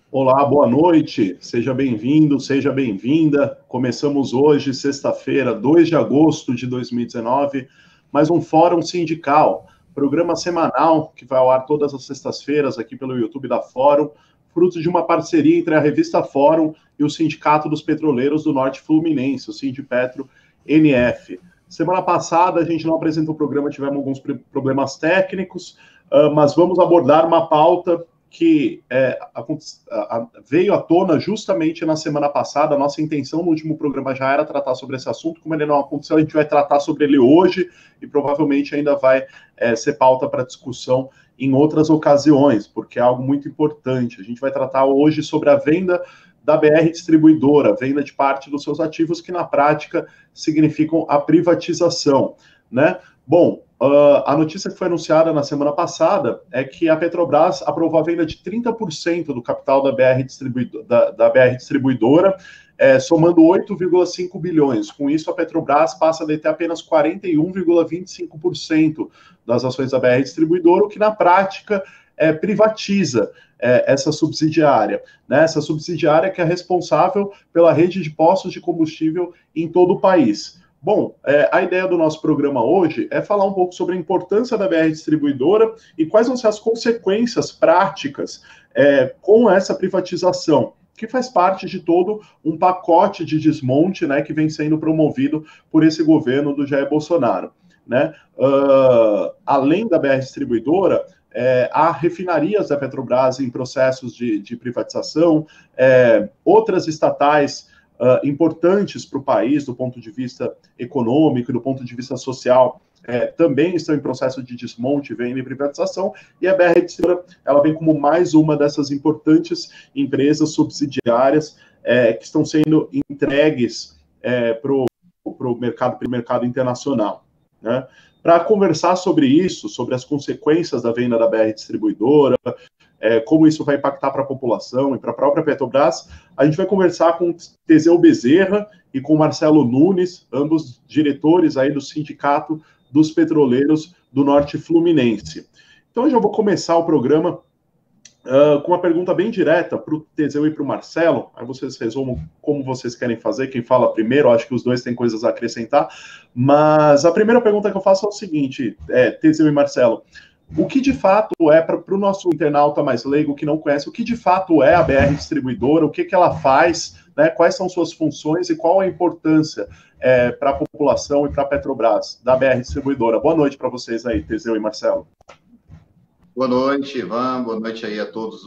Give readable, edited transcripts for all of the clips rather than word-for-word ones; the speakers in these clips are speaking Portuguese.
Olá, boa noite, seja bem-vindo, seja bem-vinda. Começamos hoje, sexta-feira, 2 de agosto de 2019, mais um Fórum Sindical, programa semanal que vai ao ar todas as sextas-feiras aqui pelo YouTube da Fórum, fruto de uma parceria entre a revista Fórum e o Sindicato dos Petroleiros do Norte Fluminense, o Sindipetro NF. Semana passada a gente não apresentou o programa, tivemos alguns problemas técnicos, mas vamos abordar uma pauta que veio à tona justamente na semana passada. A nossa intenção no último programa já era tratar sobre esse assunto. Como ele não aconteceu, a gente vai tratar sobre ele hoje e provavelmente ainda vai ser pauta para discussão em outras ocasiões, porque é algo muito importante. A gente vai tratar hoje sobre a venda da BR Distribuidora, venda de parte dos seus ativos, que na prática significam a privatização, né? Bom, a notícia que foi anunciada na semana passada é que a Petrobras aprovou a venda de 30% do capital da BR Distribuidora, somando 8,5 bilhões. Com isso, a Petrobras passa a deter apenas 41,25% das ações da BR Distribuidora, o que na prática privatiza essa subsidiária, né? Essa subsidiária que é responsável pela rede de postos de combustível em todo o país. Bom, a ideia do nosso programa hoje é falar um pouco sobre a importância da BR Distribuidora e quais vão ser as consequências práticas com essa privatização, que faz parte de todo um pacote de desmonte, né, que vem sendo promovido por esse governo do Jair Bolsonaro, né? Além da BR Distribuidora, há refinarias da Petrobras em processos de privatização, outras estatais importantes para o país, do ponto de vista econômico e do ponto de vista social, também estão em processo de desmonte, venda e privatização, e a BR Distribuidora, ela vem como mais uma dessas importantes empresas subsidiárias que estão sendo entregues para o mercado internacional, né? Para conversar sobre isso, sobre as consequências da venda da BR Distribuidora, como isso vai impactar para a população e para a própria Petrobras, a gente vai conversar com Teseu Bezerra e com Marcelo Nunes, ambos diretores aí do Sindicato dos Petroleiros do Norte Fluminense. Então, eu já vou começar o programa com uma pergunta bem direta para o Teseu e para o Marcelo. Aí vocês resumam como vocês querem fazer, quem fala primeiro. Acho que os dois têm coisas a acrescentar. Mas a primeira pergunta que eu faço é o seguinte, Teseu e Marcelo: o que de fato para o nosso internauta mais leigo que não conhece, o que de fato é a BR Distribuidora, o que ela faz, né, quais são suas funções e qual a importância para a população e para a Petrobras da BR Distribuidora? Boa noite para vocês aí, Teseu e Marcelo. Boa noite, Ivan. Boa noite aí a todos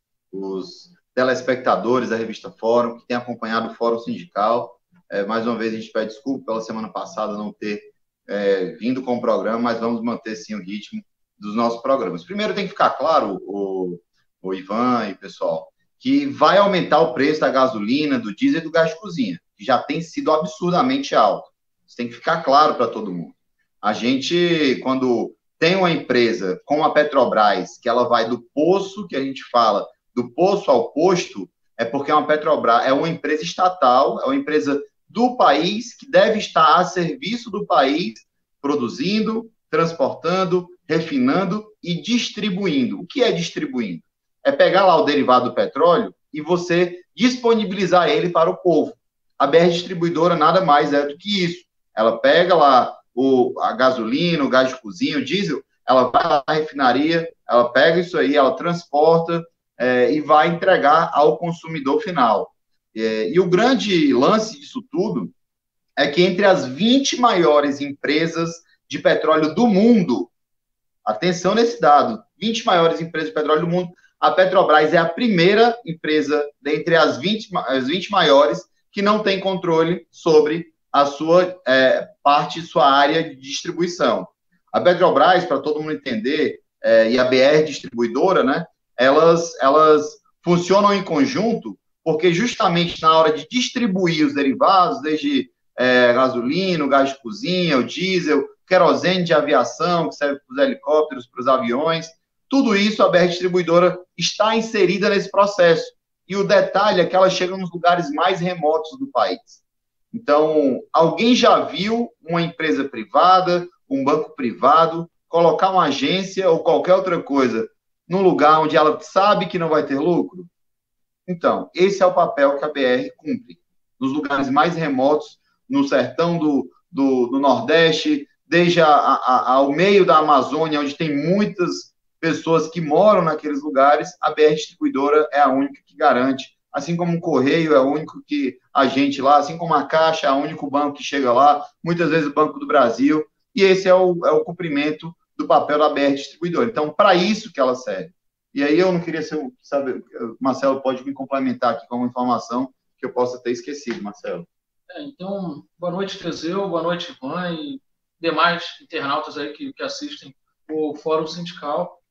os telespectadores da revista Fórum, que têm acompanhado o Fórum Sindical. Mais uma vez, a gente pede desculpa pela semana passada não ter vindo com o programa, mas vamos manter, sim, o ritmo dos nossos programas. Primeiro, tem que ficar claro, o Ivan e pessoal, que vai aumentar o preço da gasolina, do diesel e do gás de cozinha, que já tem sido absurdamente alto. Isso tem que ficar claro para todo mundo. A gente, quando tem uma empresa como a Petrobras, que ela vai do poço, que a gente fala, do poço ao posto, é porque uma Petrobras é uma empresa estatal, é uma empresa do país, que deve estar a serviço do país, produzindo, transportando, refinando e distribuindo. O que é distribuindo? É pegar lá o derivado do petróleo e você disponibilizar ele para o povo. A BR Distribuidora nada mais é do que isso. Ela pega lá a gasolina, o gás de cozinha, o diesel, ela vai lá na refinaria, ela pega isso aí, ela transporta e vai entregar ao consumidor final. E o grande lance disso tudo é que entre as 20 maiores empresas de petróleo do mundo, atenção nesse dado, 20 maiores empresas de petróleo do mundo, a Petrobras é a primeira empresa dentre as 20 maiores que não tem controle sobre a sua parte, sua área de distribuição. A Petrobras, para todo mundo entender, e a BR Distribuidora, né, elas funcionam em conjunto, porque justamente na hora de distribuir os derivados, desde gasolina, o gás de cozinha, o diesel, querosene de aviação, que serve para os helicópteros, para os aviões, tudo isso a BR Distribuidora está inserida nesse processo. E o detalhe é que ela chega nos lugares mais remotos do país. Então, alguém já viu uma empresa privada, um banco privado, colocar uma agência ou qualquer outra coisa num lugar onde ela sabe que não vai ter lucro? Então, esse é o papel que a BR cumpre. Nos lugares mais remotos, no sertão do Nordeste, desde ao meio da Amazônia, onde tem muitas pessoas que moram naqueles lugares, a BR Distribuidora é a única que garante. Assim como o Correio é o único que agente lá, assim como a Caixa é o único banco que chega lá, muitas vezes o Banco do Brasil, e esse é o cumprimento do papel da BR Distribuidora. Então, para isso que ela serve. E aí eu não queria saber, Marcelo pode me complementar aqui com uma informação que eu possa ter esquecido, Marcelo. Então, boa noite, Teseu, boa noite, Ivan, e demais internautas aí que assistem o Fórum Sindical.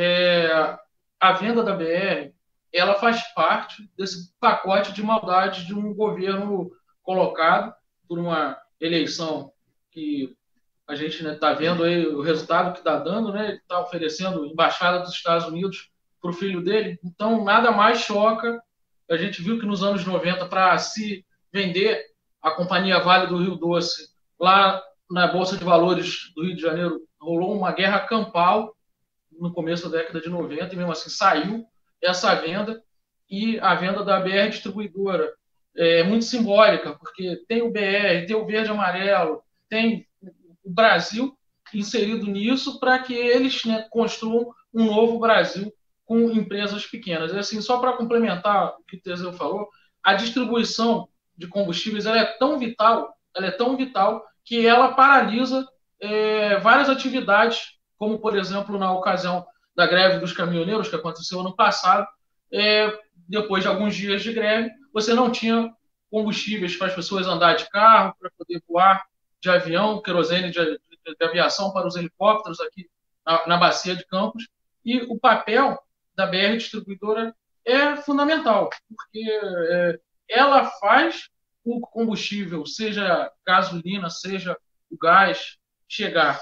A venda da BR, ela faz parte desse pacote de maldade de um governo colocado por uma eleição que a gente está vendo aí o resultado que está dando, né? Ele está oferecendo embaixada dos Estados Unidos para o filho dele. Então, nada mais choca. A gente viu que nos anos 90, para se vender a Companhia Vale do Rio Doce, lá na Bolsa de Valores do Rio de Janeiro, rolou uma guerra campal no começo da década de 90, e mesmo assim saiu essa venda, e a venda da BR Distribuidora é muito simbólica, porque tem o BR, tem o verde e amarelo, tem o Brasil inserido nisso para que eles, né, construam um novo Brasil com empresas pequenas. E assim, só para complementar o que o Teseu falou, a distribuição de combustíveis ela é tão vital que ela paralisa várias atividades, como, por exemplo, na ocasião da greve dos caminhoneiros, que aconteceu ano passado, depois de alguns dias de greve, você não tinha combustíveis para as pessoas andar de carro, para poder voar de avião, querosene de aviação para os helicópteros aqui na Bacia de Campos, e o papel da BR Distribuidora é fundamental, porque ela faz o combustível, seja gasolina, seja o gás, chegar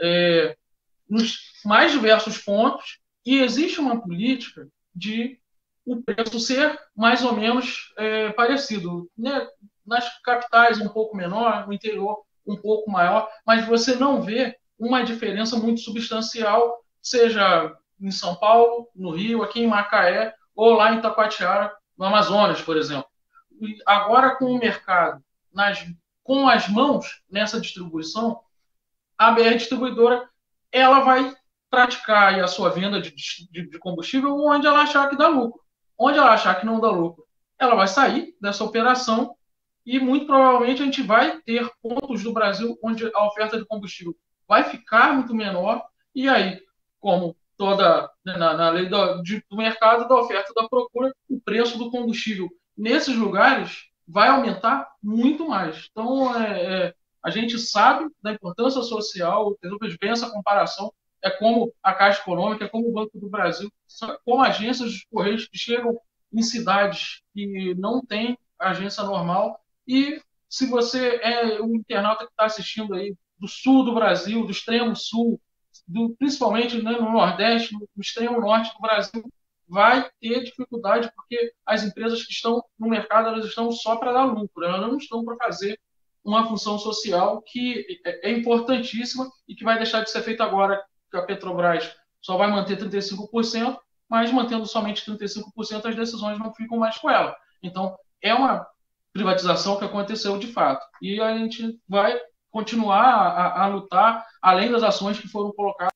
nos mais diversos pontos, e existe uma política de o preço ser mais ou menos parecido, né? Nas capitais um pouco menor, no interior um pouco maior, mas você não vê uma diferença muito substancial, seja em São Paulo, no Rio, aqui em Macaé, ou lá em Taquatiara, no Amazonas, por exemplo. E agora, com o mercado com as mãos nessa distribuição, a BR Distribuidora ela vai praticar a sua venda de combustível onde ela achar que dá lucro. Onde ela achar que não dá lucro, ela vai sair dessa operação, e muito provavelmente a gente vai ter pontos do Brasil onde a oferta de combustível vai ficar muito menor, e aí, como toda na lei do mercado, da oferta e da procura, o preço do combustível nesses lugares vai aumentar muito mais. Então, a gente sabe da importância social, fez bem essa comparação, é como a Caixa Econômica, é como o Banco do Brasil, como agências de Correios que chegam em cidades que não tem agência normal. E se você é um internauta que está assistindo aí do sul do Brasil, do extremo sul, principalmente, né, no Nordeste, no extremo norte do Brasil, vai ter dificuldade, porque as empresas que estão no mercado, elas estão só para dar lucro, elas não estão para fazer uma função social que é importantíssima e que vai deixar de ser feita agora, que a Petrobras só vai manter 35%, mas mantendo somente 35%, as decisões não ficam mais com ela. Então, é uma privatização que aconteceu de fato. E a gente vai continuar a lutar, além das ações que foram colocadas,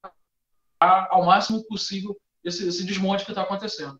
ao máximo possível esse desmonte que está acontecendo.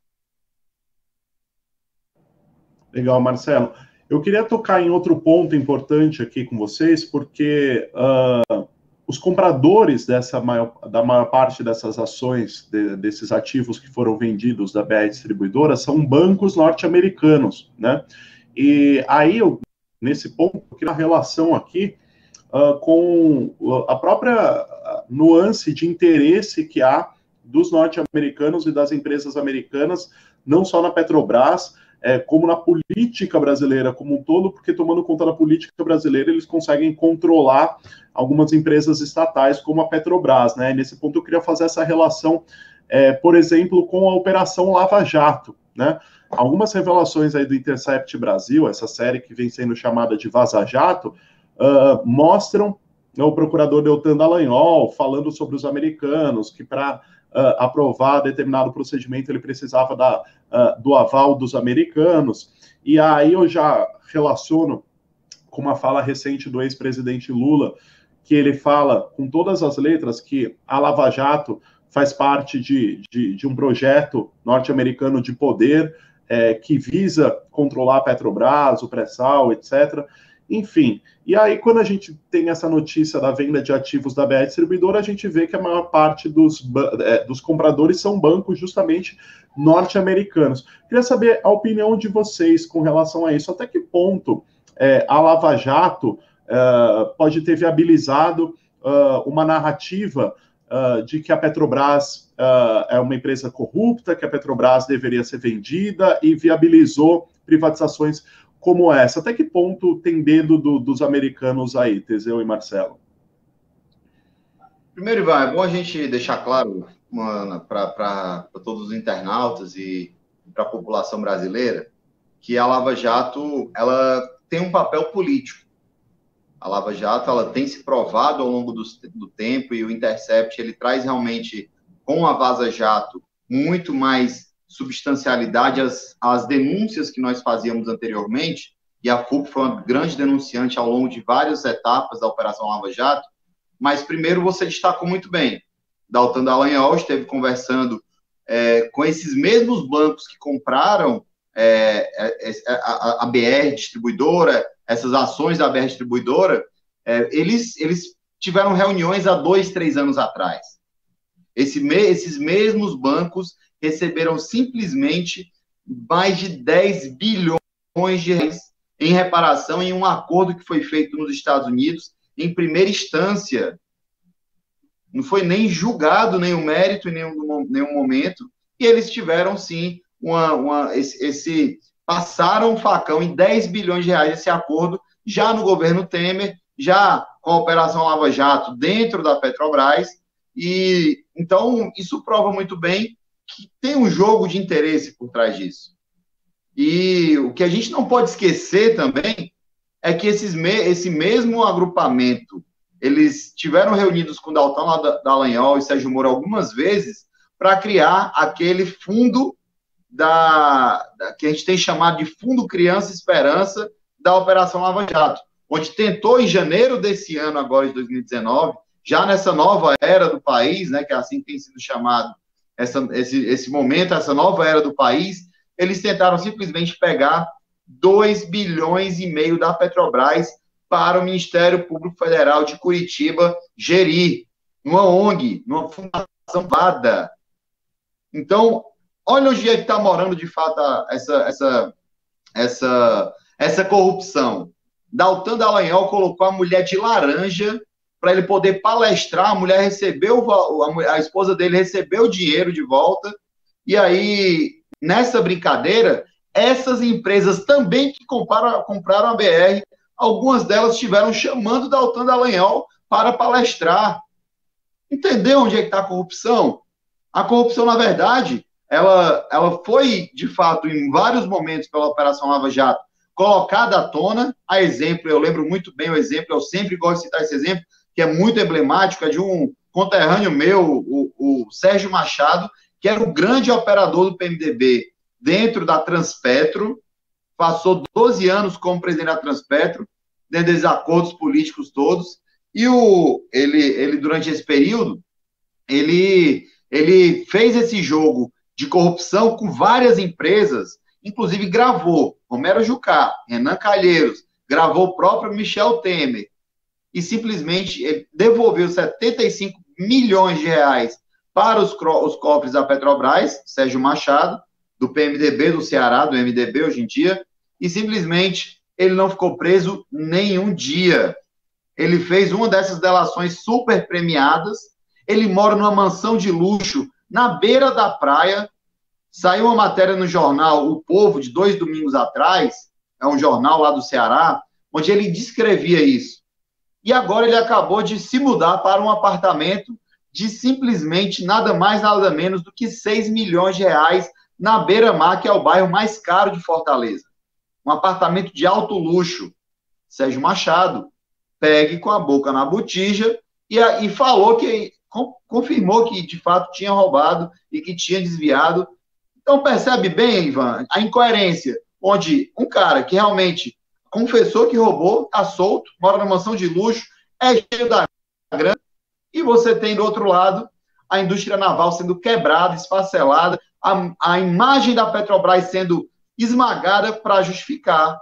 Legal, Marcelo. Eu queria tocar em outro ponto importante aqui com vocês, porque os compradores da maior parte dessas ações, desses ativos que foram vendidos da BR Distribuidora, são bancos norte-americanos, né? E aí, nesse ponto, eu queria uma relação aqui com a própria nuance de interesse que há dos norte-americanos e das empresas americanas, não só na Petrobras, como na política brasileira como um todo, porque tomando conta da política brasileira, eles conseguem controlar algumas empresas estatais, como a Petrobras, né? E nesse ponto eu queria fazer essa relação, por exemplo, com a Operação Lava Jato, né? Algumas revelações aí do Intercept Brasil, essa série que vem sendo chamada de Vaza Jato, mostram o procurador Deltan Dallagnol falando sobre os americanos, que para aprovar determinado procedimento, ele precisava do aval dos americanos. E aí eu já relaciono com uma fala recente do ex-presidente Lula, que ele fala com todas as letras que a Lava Jato faz parte de um projeto norte-americano de poder que visa controlar a Petrobras, o pré-sal, etc. Enfim, e aí quando a gente tem essa notícia da venda de ativos da BR Distribuidora, a gente vê que a maior parte dos compradores são bancos justamente norte-americanos. Queria saber a opinião de vocês com relação a isso. Até que ponto a Lava Jato pode ter viabilizado uma narrativa de que a Petrobras é uma empresa corrupta, que a Petrobras deveria ser vendida e viabilizou privatizações como essa. Até que ponto tem dedo dos americanos aí, Teseu e Marcelo? Primeiro, Ivan, é bom a gente deixar claro para todos os internautas e para a população brasileira que a Lava Jato ela tem um papel político. A Lava Jato ela tem se provado ao longo do tempo, e o Intercept ele traz realmente, com a Vaza Jato, muito mais substancialidade às denúncias que nós fazíamos anteriormente, e a FUP foi uma grande denunciante ao longo de várias etapas da Operação Lava Jato. Mas primeiro você destacou muito bem, Dalton Dallagnol esteve conversando com esses mesmos bancos que compraram a BR Distribuidora, essas ações da BR Distribuidora, eles tiveram reuniões há 2, 3 anos atrás. Esses mesmos bancos receberam simplesmente mais de 10 bilhões de reais em reparação em um acordo que foi feito nos Estados Unidos em primeira instância. Não foi nem julgado nenhum mérito em nenhum momento, e eles tiveram, sim, passaram um facão em 10 bilhões de reais esse acordo, já no governo Temer, já com a Operação Lava Jato dentro da Petrobras, e então isso prova muito bem que tem um jogo de interesse por trás disso. E o que a gente não pode esquecer também é que esse mesmo agrupamento, eles tiveram reunidos com Dalton Dallagnol e Sérgio Moro algumas vezes para criar aquele fundo que a gente tem chamado de Fundo Criança Esperança da Operação Lava Jato, onde tentou, em janeiro desse ano, agora de 2019, já nessa nova era do país, né, que é assim que tem sido chamado esse momento, essa nova era do país, eles tentaram simplesmente pegar 2,5 bilhões da Petrobras para o Ministério Público Federal de Curitiba gerir, numa ONG, numa fundação privada. Então, olha onde é que está morando, de fato, essa corrupção. Dalton Dallagnol colocou a mulher de laranja para ele poder palestrar, a mulher recebeu, a esposa dele recebeu o dinheiro de volta, e aí, nessa brincadeira, essas empresas também que compraram a BR, algumas delas estiveram chamando Dalton Dallagnol para palestrar. Entendeu onde é que está a corrupção? A corrupção, na verdade, ela foi, de fato, em vários momentos pela Operação Lava Jato, colocada à tona. A exemplo, eu lembro muito bem o exemplo, eu sempre gosto de citar esse exemplo, que é muito emblemático, é de um conterrâneo meu, o Sérgio Machado, que era o grande operador do PMDB dentro da Transpetro, passou 12 anos como presidente da Transpetro, dentro dos acordos políticos todos, e ele durante esse período, ele fez esse jogo de corrupção com várias empresas, inclusive gravou Romero Jucá, Renan Calheiros, gravou o próprio Michel Temer, e simplesmente ele devolveu 75 milhões de reais para os cofres da Petrobras, Sérgio Machado, do PMDB do Ceará, do MDB hoje em dia, e simplesmente ele não ficou preso nenhum dia. Ele fez uma dessas delações super premiadas, ele mora numa mansão de luxo na beira da praia. Saiu uma matéria no jornal O Povo, de 2 domingos atrás, é um jornal lá do Ceará, onde ele descrevia isso. E agora ele acabou de se mudar para um apartamento de simplesmente nada mais, nada menos do que 6 milhões de reais na Beira-Mar, que é o bairro mais caro de Fortaleza. Um apartamento de alto luxo. Sérgio Machado, pegue com a boca na botija e falou que confirmou que, de fato, tinha roubado e que tinha desviado. Então, percebe bem, Ivan, a incoerência, onde um cara que realmente confessou que roubou, está solto, mora na mansão de luxo, é cheio da grana, e você tem, do outro lado, a indústria naval sendo quebrada, esfacelada, a imagem da Petrobras sendo esmagada para justificar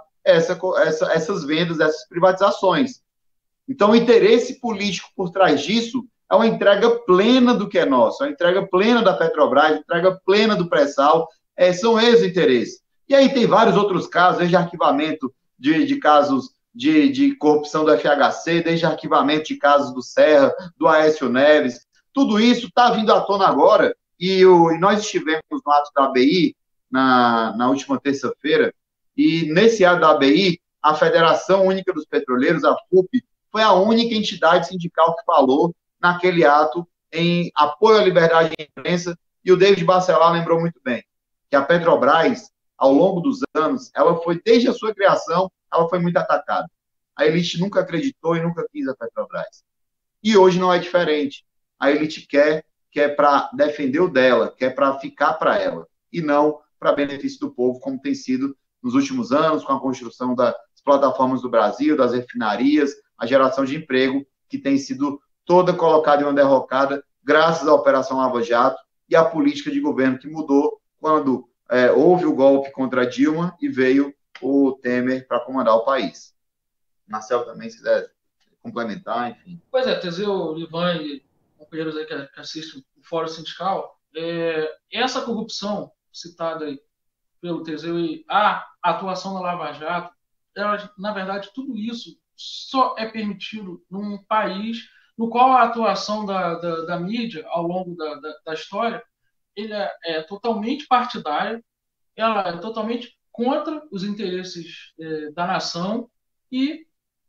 essas vendas, essas privatizações. Então, o interesse político por trás disso é uma entrega plena do que é nosso, é uma entrega plena da Petrobras, entrega plena do pré-sal, são esses os interesses. E aí tem vários outros casos, desde arquivamento de casos de corrupção do FHC, desde arquivamento de casos do Serra, do Aécio Neves, tudo isso está vindo à tona agora, e nós estivemos no ato da ABI, na última terça-feira, e nesse ato da ABI, a Federação Única dos Petroleiros, a FUP, foi a única entidade sindical que falou naquele ato em apoio à liberdade de imprensa, e o David Bacelar lembrou muito bem, que a Petrobras, ao longo dos anos, ela foi, desde a sua criação, ela foi muito atacada. A elite nunca acreditou e nunca quis a Petrobras. E hoje não é diferente. A elite quer para defender o dela, quer para ficar para ela, e não para benefício do povo, como tem sido nos últimos anos, com a construção das plataformas do Brasil, das refinarias, a geração de emprego, que tem sido toda colocada em uma derrocada, graças à Operação Lava Jato e à política de governo que mudou quando houve o golpe contra Dilma e veio o Temer para comandar o país. Marcelo também, se quiser complementar, enfim. Pois é, Teseu, Ivan e companheiros aí que assistem o Fórum Sindical, essa corrupção citada aí pelo Teseu e a atuação da Lava Jato, na verdade, tudo isso só é permitido num país no qual a atuação da mídia ao longo da história ele é totalmente partidária, ela é totalmente contra os interesses da nação e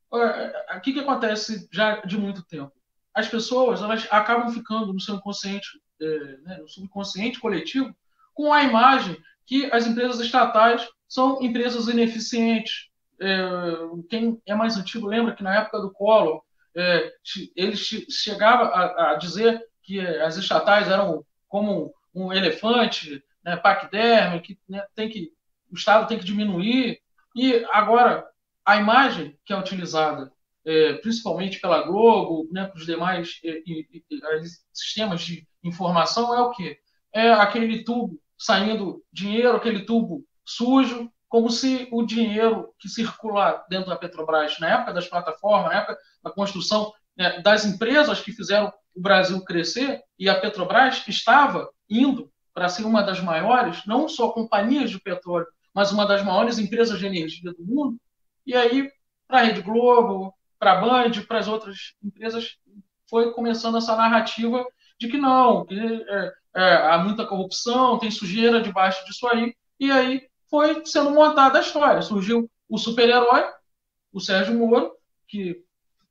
o que acontece já de muito tempo? As pessoas elas acabam ficando no seu inconsciente, no subconsciente coletivo, com a imagem que as empresas estatais são empresas ineficientes. Quem é mais antigo lembra que na época do Collor, ele chegava a dizer que as estatais eram como um elefante, né, paquiderme, que o Estado tem que diminuir. E agora, a imagem que é utilizada, principalmente pela Globo, né, para os demais sistemas de informação, é o quê? É aquele tubo saindo dinheiro, aquele tubo sujo, como se o dinheiro que circula dentro da Petrobras, na época das plataformas, na época da construção, né, das empresas que fizeram o Brasil crescer, e a Petrobras estava indo para ser uma das maiores, não só companhias de petróleo, mas uma das maiores empresas de energia do mundo. E aí, para a Rede Globo, para a Band, para as outras empresas, foi começando essa narrativa de que não, que há muita corrupção, tem sujeira debaixo disso aí, e aí foi sendo montada a história. Surgiu o super-herói, o Sérgio Moro, que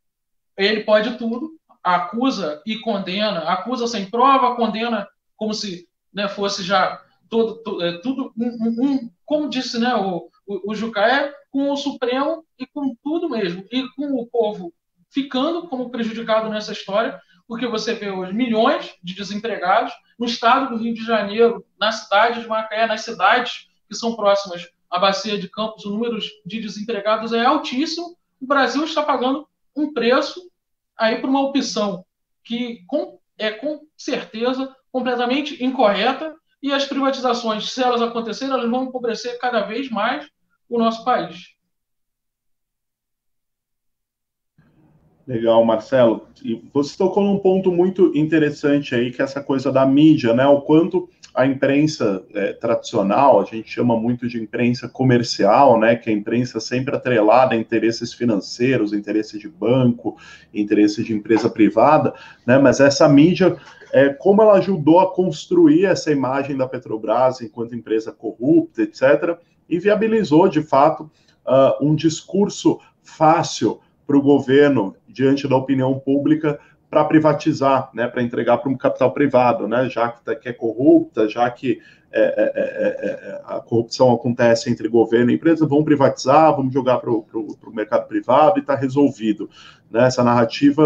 ele pode tudo, acusa e condena, acusa sem prova, condena como se, né, fosse já tudo como disse, né, o Jucá, com o Supremo e com tudo mesmo, e com o povo ficando como prejudicado nessa história, porque você vê hoje milhões de desempregados no estado do Rio de Janeiro, na cidade de Macaé, nas cidades que são próximas à Bacia de Campos, o número de desempregados é altíssimo. O Brasil está pagando um preço aí por uma opção que é com certeza completamente incorreta, e as privatizações, se elas acontecerem, elas vão empobrecer cada vez mais o nosso país. Legal, Marcelo. E você tocou num ponto muito interessante aí, que é essa coisa da mídia, né? O quanto a imprensa tradicional, a gente chama muito de imprensa comercial, né? Que é a imprensa sempre atrelada a interesses financeiros, interesses de banco, interesses de empresa privada, né? Mas essa mídia, como ela ajudou a construir essa imagem da Petrobras enquanto empresa corrupta, etc., e viabilizou, de fato, um discurso fácil para o governo, diante da opinião pública, para privatizar, né, para entregar para um capital privado, né, já que é corrupta, já que a corrupção acontece entre governo e empresa, vamos privatizar, vamos jogar para o mercado privado e está resolvido. Né, essa narrativa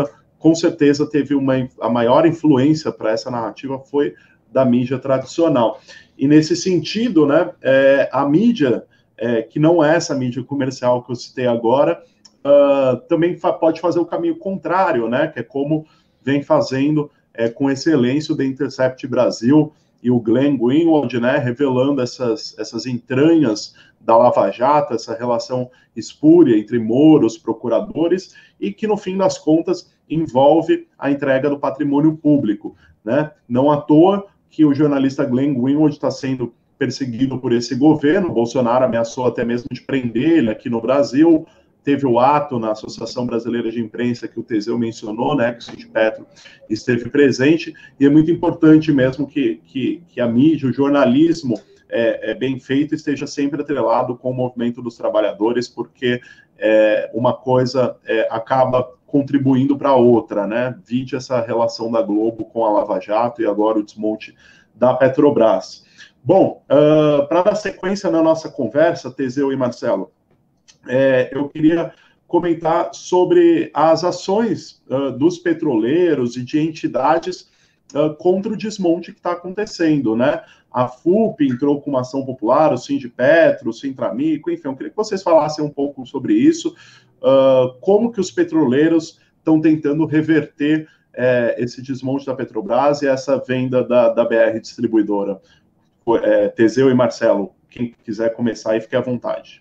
com certeza teve a maior influência para essa narrativa foi da mídia tradicional. E nesse sentido, né, a mídia, que não é essa mídia comercial que eu citei agora, também pode fazer o caminho contrário, né, que é como vem fazendo com excelência o The Intercept Brasil e o Glenn Greenwald, né, revelando essas entranhas da Lava Jato, essa relação espúria entre Moros, procuradores, e que, no fim das contas, envolve a entrega do patrimônio público, né? Não à toa que o jornalista Glenn Greenwald está sendo perseguido por esse governo. O Bolsonaro ameaçou até mesmo de prender ele aqui no Brasil. Teve o ato na Associação Brasileira de Imprensa que o Teseu mencionou, né, que o Sindipetro esteve presente, e é muito importante mesmo que a mídia, o jornalismo bem feito, esteja sempre atrelado com o movimento dos trabalhadores, porque uma coisa acaba contribuindo para a outra, né? Vide essa relação da Globo com a Lava Jato e agora o desmonte da Petrobras. Bom, para dar sequência na nossa conversa, Teseu e Marcelo, eu queria comentar sobre as ações dos petroleiros e de entidades contra o desmonte que está acontecendo, né? A FUP entrou com uma ação popular, o Sindipetro, o Sintramico, enfim, eu queria que vocês falassem um pouco sobre isso, como que os petroleiros estão tentando reverter esse desmonte da Petrobras e essa venda da BR Distribuidora. Teseu e Marcelo, quem quiser começar aí, fique à vontade.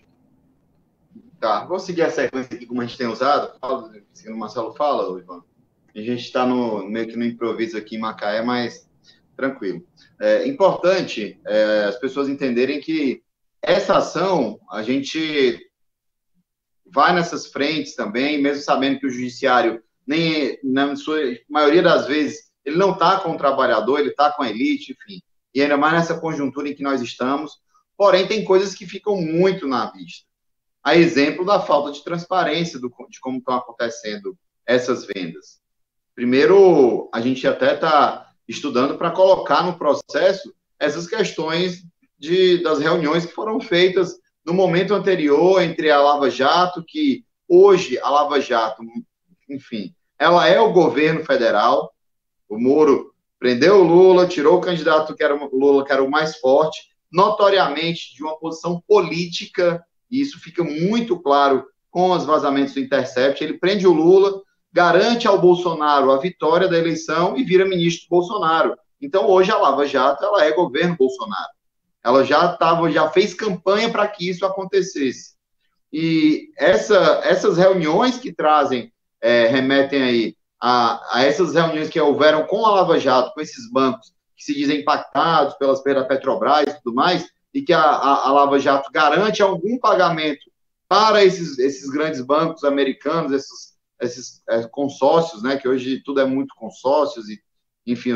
Tá, vou seguir a sequência aqui como a gente tem usado, seguindo o Marcelo fala, Ivan. A gente está meio que no improviso aqui em Macaé, mas tranquilo. É importante as pessoas entenderem que essa ação, a gente vai nessas frentes também, mesmo sabendo que o judiciário, nem na sua maioria das vezes, ele não está com o trabalhador, ele está com a elite, enfim. E ainda mais nessa conjuntura em que nós estamos. Porém, tem coisas que ficam muito na vista. A exemplo da falta de transparência de como estão acontecendo essas vendas. Primeiro, a gente até está estudando para colocar no processo essas questões das reuniões que foram feitas no momento anterior entre a Lava Jato, que hoje a Lava Jato, enfim, ela é o governo federal. O Moro prendeu o Lula, tirou o candidato que era o Lula, que era o mais forte, notoriamente de uma posição política, e isso fica muito claro com os vazamentos do Intercept. Ele prende o Lula, garante ao Bolsonaro a vitória da eleição e vira ministro Bolsonaro. Então, hoje, a Lava Jato, ela é governo Bolsonaro. Ela já fez campanha para que isso acontecesse. E essas reuniões que trazem, remetem aí a essas reuniões que houveram com a Lava Jato, com esses bancos que se dizem impactados pelas perdas da Petrobras e tudo mais, e que a Lava Jato garante algum pagamento para esses grandes bancos americanos, esses consórcios, né, que hoje tudo é muito consórcios, e, enfim,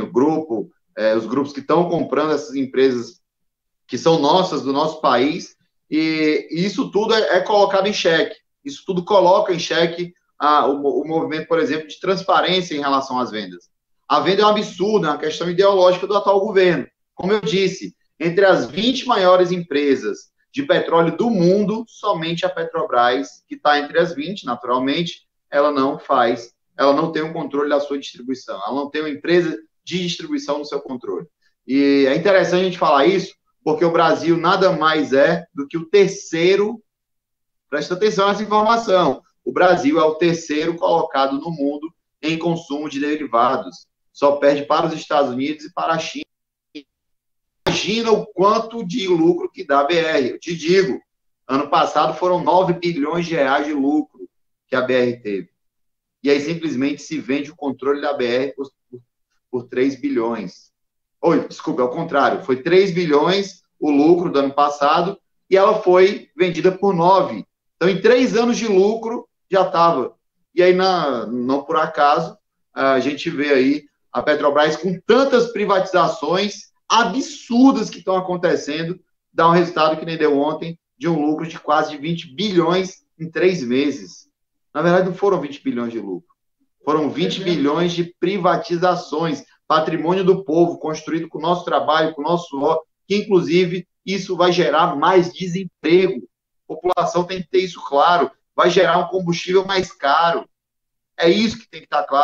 os grupos que estão comprando essas empresas que são nossas, do nosso país, e isso tudo é colocado em xeque. Isso tudo coloca em xeque o movimento, por exemplo, de transparência em relação às vendas. A venda é um absurdo, é uma questão ideológica do atual governo. Como eu disse, entre as 20 maiores empresas de petróleo do mundo, somente a Petrobras, que está entre as 20, naturalmente, ela não tem um controle da sua distribuição, ela não tem uma empresa de distribuição no seu controle. E é interessante a gente falar isso, porque o Brasil nada mais é do que o terceiro, presta atenção nessa informação, o Brasil é o terceiro colocado no mundo em consumo de derivados, só perde para os Estados Unidos e para a China. Imagina o quanto de lucro que dá a BR. Eu te digo, ano passado foram 9 bilhões de reais de lucro que a BR teve. E aí simplesmente se vende o controle da BR por 3 bilhões. Desculpa, é o contrário. Foi 3 bilhões o lucro do ano passado e ela foi vendida por 9. Então, em 3 anos de lucro, já estava. E aí, não por acaso, a gente vê aí a Petrobras com tantas privatizações absurdas que estão acontecendo, dá um resultado que nem deu ontem, de um lucro de quase 20 bilhões em 3 meses. Na verdade, não foram 20 bilhões de lucro. Foram 20 bilhões de privatizações, patrimônio do povo, construído com o nosso trabalho, com o nosso suor, que, inclusive, isso vai gerar mais desemprego. A população tem que ter isso claro. Vai gerar um combustível mais caro. É isso que tem que estar claro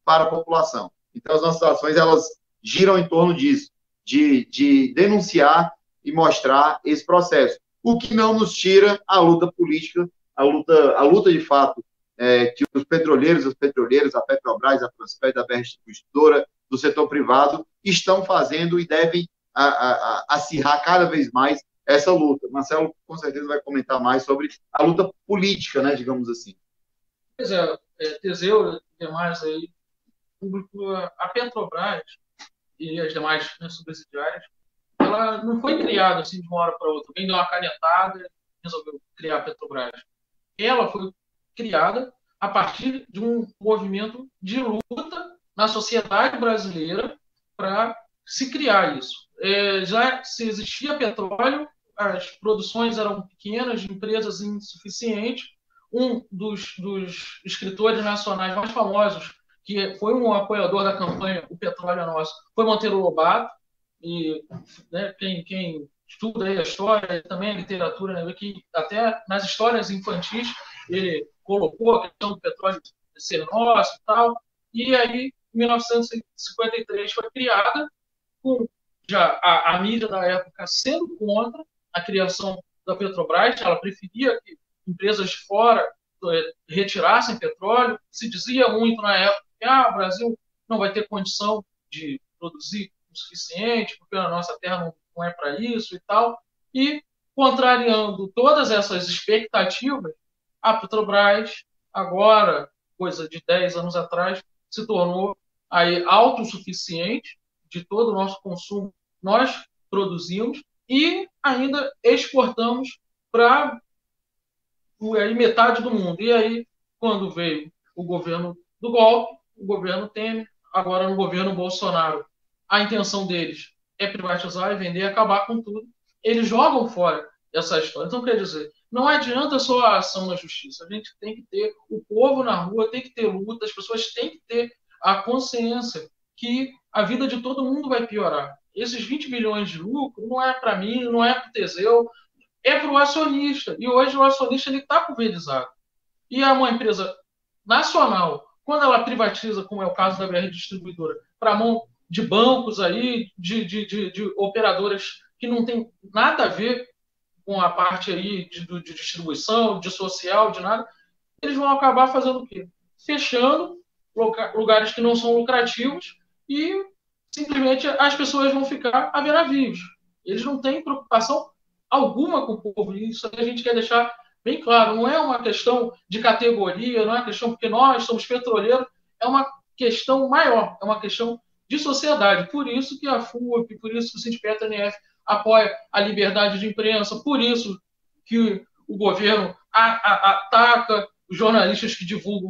para a população. Então, as nossas ações, elas giram em torno disso, de denunciar e mostrar esse processo. O que não nos tira a luta política, a luta de fato, que os petroleiros, as petroleiras, a Petrobras, a Transpetro, a BR Distribuidora, do setor privado, estão fazendo e devem acirrar cada vez mais essa luta. Marcelo, com certeza, vai comentar mais sobre a luta política, né, digamos assim. Pois é, Teseu e demais aí, público, a Petrobras e as demais, né, subsidiárias, ela não foi criada assim de uma hora para outra. Alguém deu uma canetada e resolveu criar a Petrobras. Ela foi criada a partir de um movimento de luta na sociedade brasileira para se criar isso. Já se existia petróleo, as produções eram pequenas, de empresas insuficientes. Um dos escritores nacionais mais famosos, que foi um apoiador da campanha O Petróleo é Nosso, foi Monteiro Lobato. E, né, quem estuda aí a história, também a literatura, né, vê que até nas histórias infantis ele colocou a questão do petróleo ser nosso e tal. E aí, em 1953, foi criada, com já a mídia da época sendo contra a criação da Petrobras. Ela preferia que empresas de fora retirassem petróleo. Se dizia muito na época que o Brasil não vai ter condição de produzir o suficiente, porque a nossa terra não é para isso e tal. E, contrariando todas essas expectativas, a Petrobras, agora, coisa de 10 anos atrás, se tornou aí autossuficiente de todo o nosso consumo. Nós produzimos e ainda exportamos para metade do mundo. E aí, quando veio o governo do golpe, o governo Temer, agora no governo Bolsonaro, a intenção deles é privatizar e vender, acabar com tudo. Eles jogam fora essa história. Então, quer dizer, não adianta só a ação na justiça. A gente tem que ter o povo na rua, tem que ter luta, as pessoas têm que ter a consciência que a vida de todo mundo vai piorar. Esses 20 bilhões de lucro não é para mim, não é para o Teseu, é para o acionista. E hoje o acionista está pulverizado. E é uma empresa nacional, quando ela privatiza, como é o caso da BR Distribuidora, para a mão de bancos aí, de operadoras que não tem nada a ver com a parte aí de distribuição, de social, de nada, eles vão acabar fazendo o quê? Fechando lugares que não são lucrativos e simplesmente as pessoas vão ficar a ver navios. Eles não têm preocupação alguma com o povo. Isso a gente quer deixar bem claro. Não é uma questão de categoria, não é uma questão porque nós somos petroleiros, é uma questão maior, é uma questão de sociedade. Por isso que a FUP, por isso que o Sindipetro NF apoia a liberdade de imprensa, por isso que o governo ataca os jornalistas que divulgam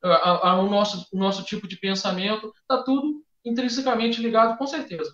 o nosso tipo de pensamento. Está tudo intrinsecamente ligado, com certeza.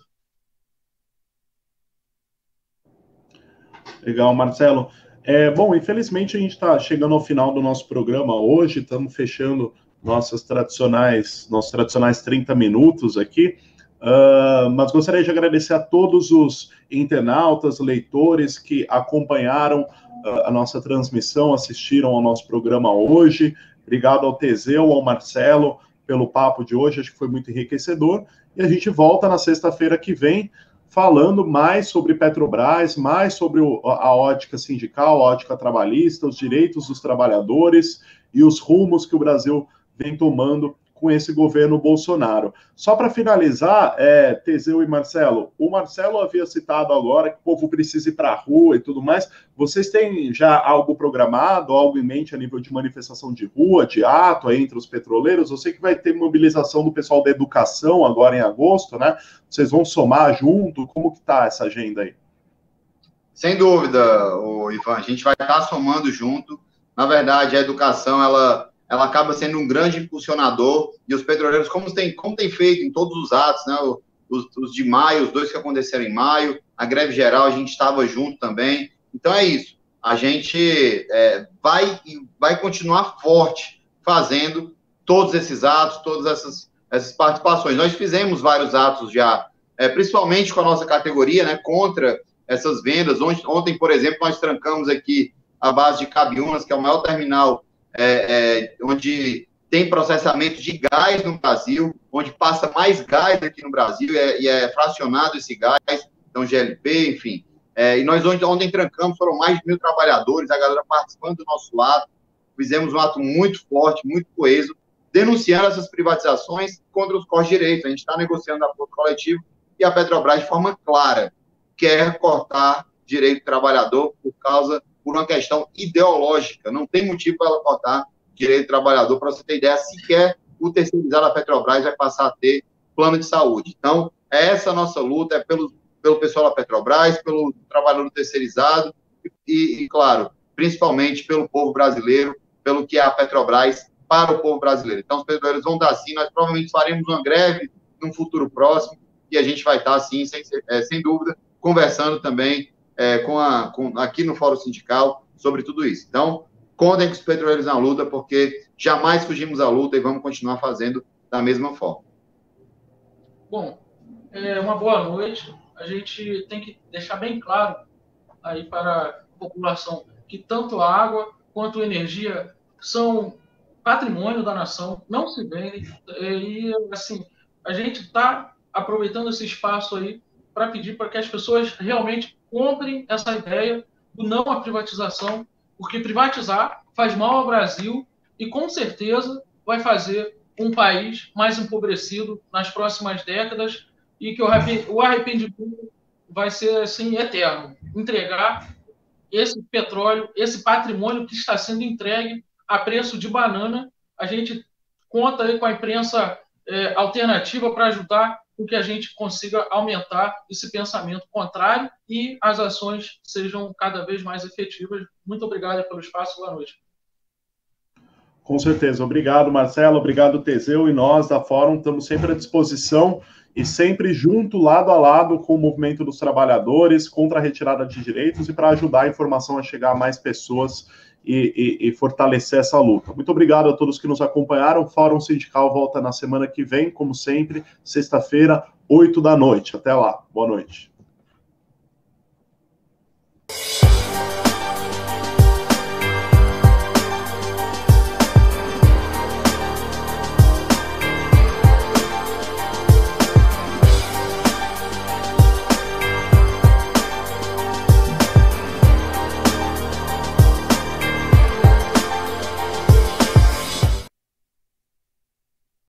Legal, Marcelo. Bom, infelizmente a gente está chegando ao final do nosso programa hoje, estamos fechando nossos tradicionais 30 minutos aqui, mas gostaria de agradecer a todos os internautas, leitores que acompanharam a nossa transmissão, assistiram ao nosso programa hoje. Obrigado ao Teseu, ao Marcelo, pelo papo de hoje, acho que foi muito enriquecedor, e a gente volta na sexta-feira que vem, falando mais sobre Petrobras, mais sobre a ótica sindical, a ótica trabalhista, os direitos dos trabalhadores e os rumos que o Brasil vem tomando com esse governo Bolsonaro. Só para finalizar, Teseu e Marcelo, o Marcelo havia citado agora que o povo precisa ir para a rua e tudo mais. Vocês têm já algo programado, algo em mente a nível de manifestação de rua, de ato aí entre os petroleiros? Eu sei que vai ter mobilização do pessoal da educação agora em agosto, né? Vocês vão somar junto? Como que está essa agenda aí? Sem dúvida, Ivan, a gente vai estar somando junto. Na verdade, a educação, ela acaba sendo um grande impulsionador, e os petroleiros, como tem feito em todos os atos, né, os de maio, os dois que aconteceram em maio, a greve geral, a gente estava junto também. Então é isso, a gente vai continuar forte fazendo todos esses atos, todas essas participações. Nós fizemos vários atos já, principalmente com a nossa categoria, né, contra essas vendas. Ontem, por exemplo, nós trancamos aqui a base de Cabiúnas, que é o maior terminal onde tem processamento de gás no Brasil, onde passa mais gás aqui no Brasil, e é fracionado esse gás, então GLP, enfim. E nós ontem trancamos, foram mais de 1.000 trabalhadores, a galera participando do nosso lado, fizemos um ato muito forte, muito coeso, denunciando essas privatizações contra os cortes de direitos. A gente está negociando acordo coletivo e a Petrobras, de forma clara, quer cortar direito do trabalhador por uma questão ideológica. Não tem motivo para ela cortar direito do trabalhador. Para você ter ideia, sequer o terceirizado da Petrobras vai passar a ter plano de saúde. Então, essa nossa luta é pelo pessoal da Petrobras, pelo trabalhador terceirizado e, claro, principalmente pelo povo brasileiro, pelo que é a Petrobras para o povo brasileiro. Então, os petroleiros vão estar assim, nós provavelmente faremos uma greve num futuro próximo e a gente vai estar, assim, sem dúvida, conversando também aqui no Fórum Sindical sobre tudo isso. Então, contem com os petroleiros na luta, porque jamais fugimos da luta e vamos continuar fazendo da mesma forma. Bom, uma boa noite. A gente tem que deixar bem claro aí para a população que tanto a água quanto a energia são patrimônio da nação, não se vendem. E, assim, a gente está aproveitando esse espaço aí para pedir para que as pessoas realmente comprem essa ideia do não à privatização, porque privatizar faz mal ao Brasil e, com certeza, vai fazer um país mais empobrecido nas próximas décadas e que o arrependimento vai ser, assim, eterno. Entregar esse petróleo, esse patrimônio que está sendo entregue a preço de banana. A gente conta aí com a imprensa alternativa para ajudar com que a gente consiga aumentar esse pensamento contrário e as ações sejam cada vez mais efetivas. Muito obrigado pelo espaço. Boa noite. Com certeza. Obrigado, Marcelo. Obrigado, Teseu. E nós, da Fórum, estamos sempre à disposição e sempre junto, lado a lado, com o movimento dos trabalhadores, contra a retirada de direitos e para ajudar a informação a chegar a mais pessoas e fortalecer essa luta. Muito obrigado a todos que nos acompanharam. O Fórum Sindical volta na semana que vem, como sempre, sexta-feira, 8 da noite. Até lá. Boa noite.